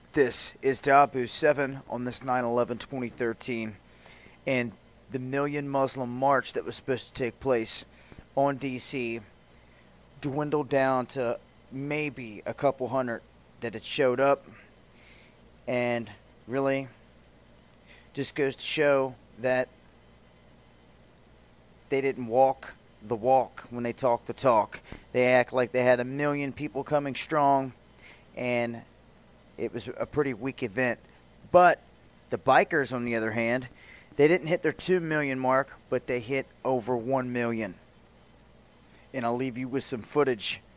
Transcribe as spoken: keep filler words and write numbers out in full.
This is Dabu seven on this nine eleven twenty thirteen, and the Million Muslim March that was supposed to take place on D C dwindled down to maybe a couple hundred that had showed up, and really just goes to show that they didn't walk the walk when they talk the talk. They act like they had a million people coming strong, and it was a pretty weak event. But the bikers, on the other hand, they didn't hit their two million mark, but they hit over one million. And I'll leave you with some footage